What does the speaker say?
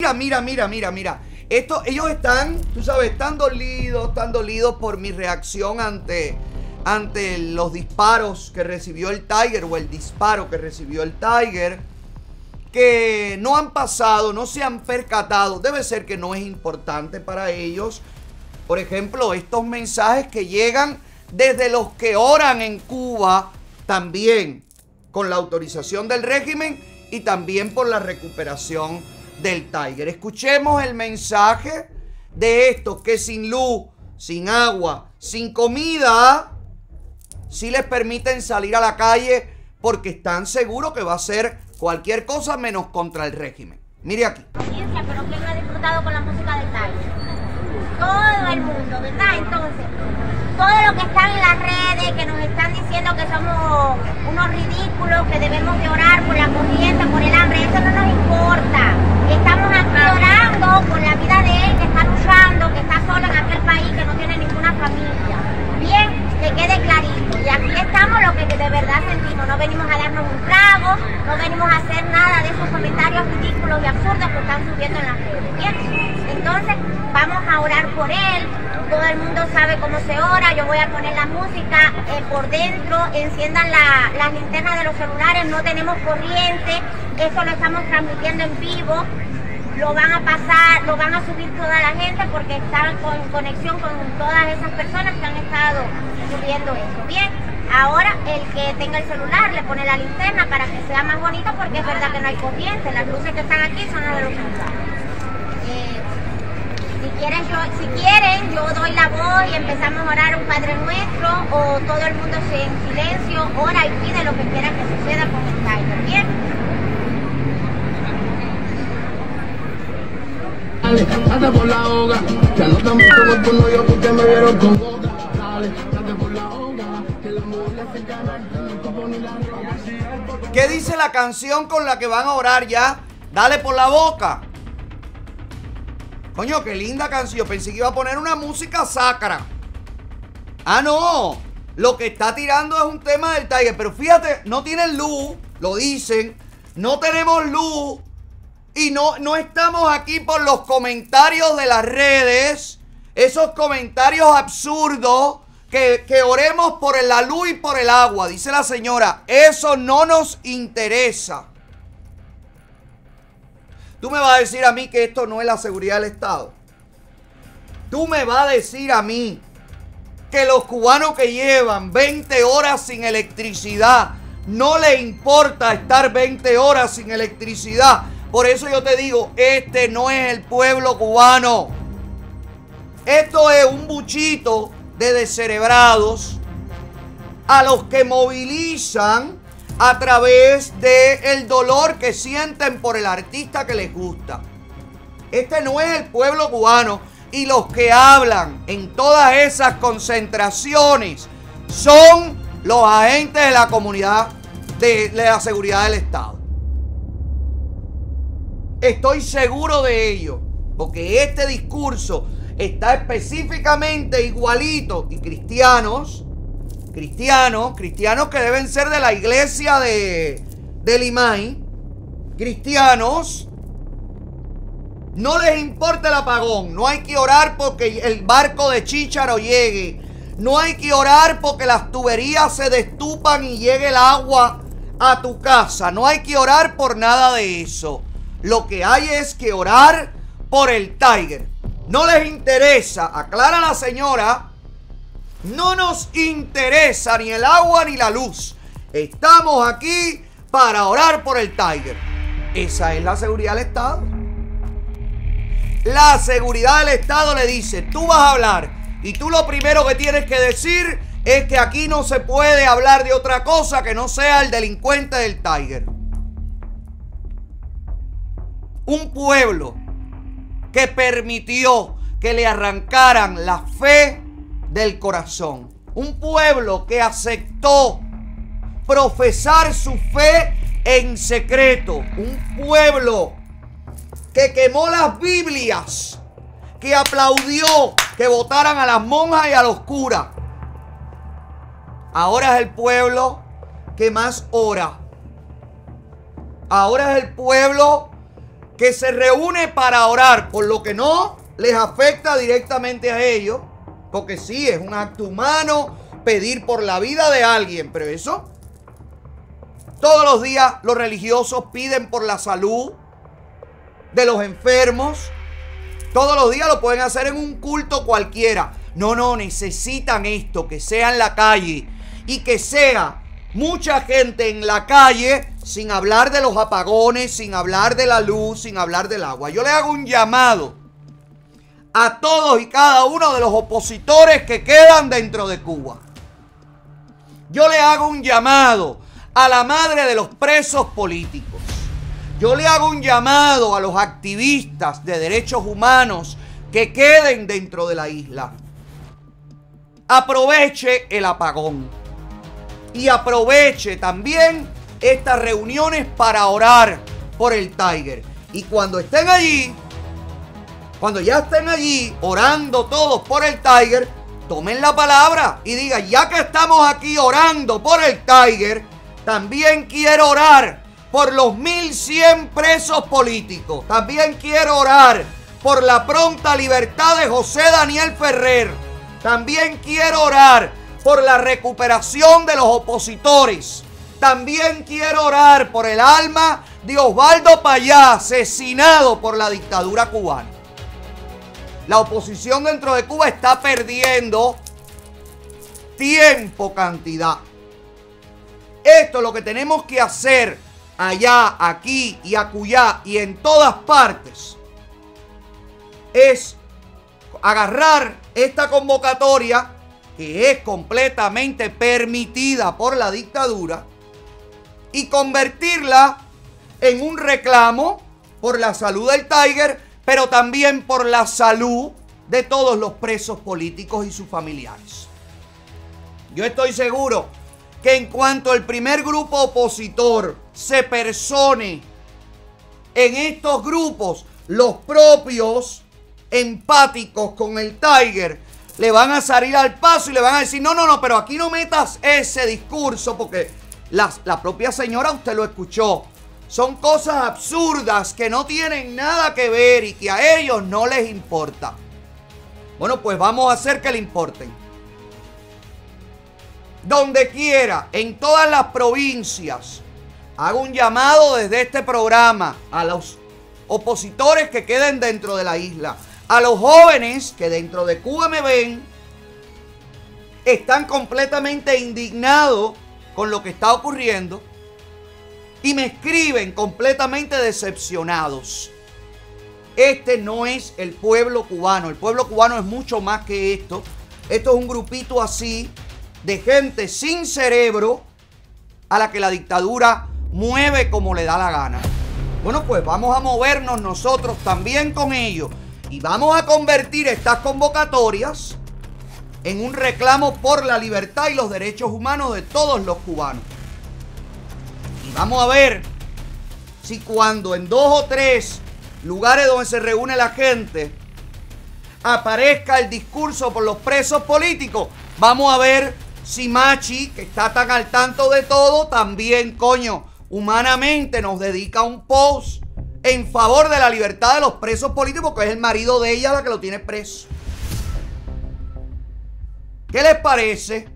Mira. Ellos están, tú sabes, están dolidos por mi reacción ante los disparos que recibió el Tiger, o el disparo que recibió el Tiger, que no han pasado, no se han percatado. Debe ser que no es importante para ellos, por ejemplo, estos mensajes que llegan desde los que oran en Cuba, también con la autorización del régimen y también por la recuperación del Tiger. Escuchemos el mensaje de estos que sin luz, sin agua, sin comida, sí les permiten salir a la calle porque están seguros que va a ser cualquier cosa menos contra el régimen. Mire aquí. Pero ¿quién ha disfrutado con la música del Tiger? Todo el mundo, ¿verdad? Entonces, todo lo que están en las redes, que nos están diciendo que somos unos ridículos, que debemos de orar por la corriente, por el hambre, eso no nos importa. Estamos aquí orando por la vida de él, que está luchando, que está solo en aquel país, que no tiene ninguna familia. Bien, que quede clarito. Y aquí estamos lo que de verdad sentimos. No venimos a darnos un trago, no venimos a hacer nada de esos comentarios ridículos y absurdos que están subiendo en las redes. Bien, entonces vamos a orar por él. Todo el mundo sabe cómo se ora. Yo voy a poner la música por dentro. Enciendan las linternas de los celulares. No tenemos corriente. Eso lo estamos transmitiendo en vivo. Lo van a pasar, lo van a subir toda la gente porque están con conexión con todas esas personas que han estado subiendo eso. Bien, ahora el que tenga el celular le pone la linterna para que sea más bonito, porque es verdad que no hay corriente. Las luces que están aquí son las de los celulares. Si quieren, yo doy la voz y empezamos a orar un Padre Nuestro, o todo el mundo en silencio ora y pide lo que quiera que suceda con el Tiger. Bien. Date por la hoga, ya no estamos como tú, no yo, porque me vieron con boca. Date por la hoga, que la mujer se gana, no pone la ropa. ¿Qué dice la canción con la que van a orar ya? Dale por la boca. Coño, qué linda canción. Pensé que iba a poner una música sacra. Ah, no. Lo que está tirando es un tema del Tiger. Pero fíjate, no tienen luz. Lo dicen. No tenemos luz. Y no estamos aquí por los comentarios de las redes. Esos comentarios absurdos. Que oremos por la luz y por el agua. Dice la señora. Eso no nos interesa. Tú me vas a decir a mí que esto no es la seguridad del Estado. Tú me vas a decir a mí que los cubanos que llevan 20 horas sin electricidad no les importa estar 20 horas sin electricidad. Por eso yo te digo, este no es el pueblo cubano. Esto es un buchito de descerebrados a los que movilizan a través del dolor que sienten por el artista que les gusta. Este no es el pueblo cubano, y los que hablan en todas esas concentraciones son los agentes de la comunidad de la seguridad del Estado. Estoy seguro de ello, porque este discurso está específicamente igualito, y cristianos que deben ser de la iglesia de Limay, cristianos, no les importa el apagón. No hay que orar porque el barco de Chícharo llegue. No hay que orar porque las tuberías se destupan y llegue el agua a tu casa. No hay que orar por nada de eso. Lo que hay es que orar por el Tiger. No les interesa, aclara la señora. No nos interesa ni el agua ni la luz. Estamos aquí para orar por el Tiger. Esa es la seguridad del Estado. La seguridad del Estado le dice, tú vas a hablar y tú lo primero que tienes que decir es que aquí no se puede hablar de otra cosa que no sea el delincuente del Tiger. Un pueblo que permitió que le arrancaran la fe del corazón. Un pueblo que aceptó profesar su fe en secreto. Un pueblo que quemó las Biblias, que aplaudió que votaran a las monjas y a los curas. Ahora es el pueblo que más ora. Ahora es el pueblo que se reúne para orar por lo que no les afecta directamente a ellos, porque sí, es un acto humano pedir por la vida de alguien, pero eso, todos los días los religiosos piden por la salud de los enfermos, todos los días lo pueden hacer en un culto cualquiera. No, necesitan esto, que sea en la calle y que sea mucha gente en la calle, sin hablar de los apagones, sin hablar de la luz, sin hablar del agua. Yo le hago un llamado a todos y cada uno de los opositores que quedan dentro de Cuba. Yo le hago un llamado a la madre de los presos políticos. Yo le hago un llamado a los activistas de derechos humanos que queden dentro de la isla. Aproveche el apagón y aproveche también estas reuniones para orar por el Tiger. Y cuando estén allí, cuando ya estén allí orando todos por el Tiger, tomen la palabra y digan: ya que estamos aquí orando por el Tiger, también quiero orar por los 1100 presos políticos. También quiero orar por la pronta libertad de José Daniel Ferrer. También quiero orar por la recuperación de los opositores. También quiero orar por el alma de Osvaldo Payá, asesinado por la dictadura cubana. La oposición dentro de Cuba está perdiendo tiempo, cantidad. Esto es lo que tenemos que hacer allá, aquí y acullá y en todas partes. Es agarrar esta convocatoria, que es completamente permitida por la dictadura, y convertirla en un reclamo por la salud del Tiger, pero también por la salud de todos los presos políticos y sus familiares. Yo estoy seguro que en cuanto el primer grupo opositor se persone en estos grupos, los propios empáticos con el Tiger le van a salir al paso y le van a decir: no, pero aquí no metas ese discurso, porque la propia señora, usted lo escuchó, son cosas absurdas que no tienen nada que ver y que a ellos no les importa. Bueno, pues vamos a hacer que le importen. Donde quiera, en todas las provincias, hago un llamado desde este programa a los opositores que queden dentro de la isla, a los jóvenes que dentro de Cuba me ven, están completamente indignados con lo que está ocurriendo y me escriben completamente decepcionados. Este no es el pueblo cubano. El pueblo cubano es mucho más que esto. Esto es un grupito así de gente sin cerebro a la que la dictadura mueve como le da la gana. Bueno, pues vamos a movernos nosotros también con ellos y vamos a convertir estas convocatorias en un reclamo por la libertad y los derechos humanos de todos los cubanos. Y vamos a ver si cuando en 2 o 3 lugares donde se reúne la gente aparezca el discurso por los presos políticos, vamos a ver si Machi, que está tan al tanto de todo, también, coño, humanamente nos dedica un post en favor de la libertad de los presos políticos, que es el marido de ella la que lo tiene preso. ¿Qué les parece